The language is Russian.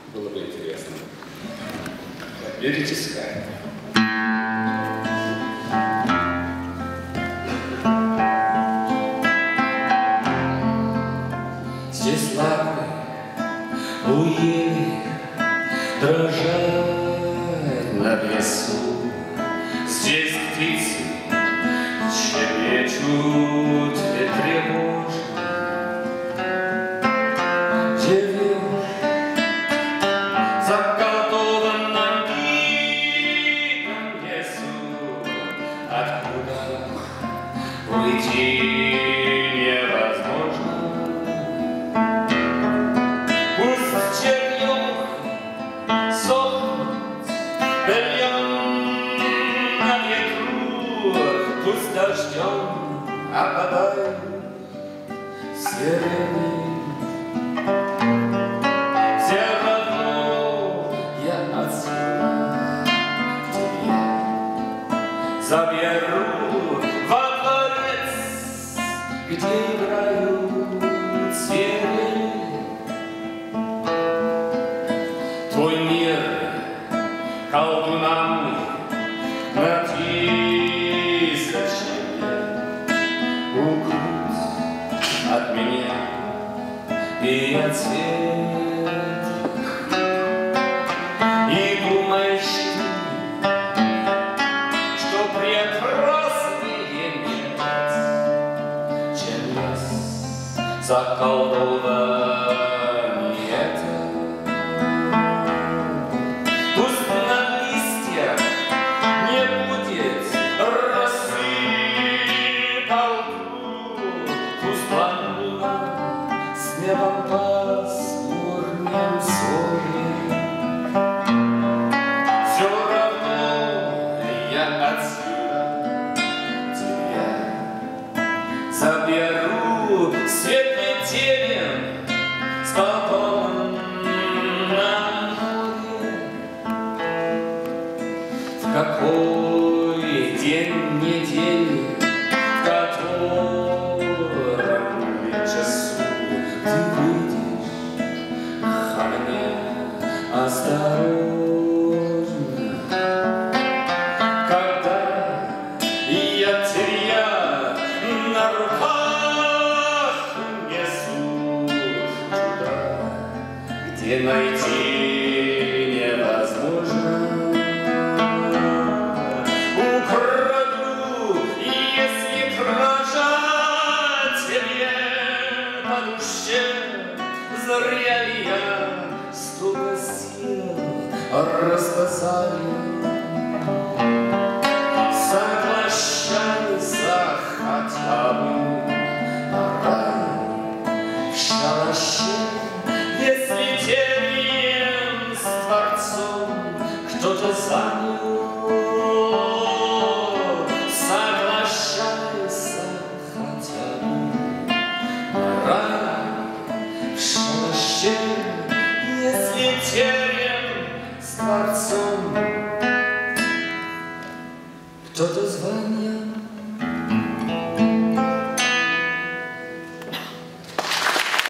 Было бы интересно. Лирическая. Здесь лапы у ели дрожат на лесу. Здесь птицы щебечут и тревожно. Деревья заколдованным гибким лесу, откуда уйти невозможно. Пусть чернёвка сохнет бельем на ветру, пусть дождем опадают сирени. Все равно я отсюда к тебе заберу во дворец, где играют звери. Твой мир колдунам на тысячи укрыть от меня и от света. И думаешь ты, что прекраснее нет, чем лес заколдованный это. Пусть на листьях не будет росы полку, пусть планирует с небом пасмурным зорем. Все равно я отсюда тебя заберу светлый терем с балконом на море. В какой день недели, в котором часу ты выйдешь ко мне осторожно, когда я тебя на руках несу туда, где найти невозможно. Украду, если кража тебе по душе, зря ли я столько сил распасаю. Соглашайся хотя бы рай в шалаше, если терем с Творцом кто-то занял. Соглашайся хотя бы рай в шалаше, если терем с Творцом кто-то звонил.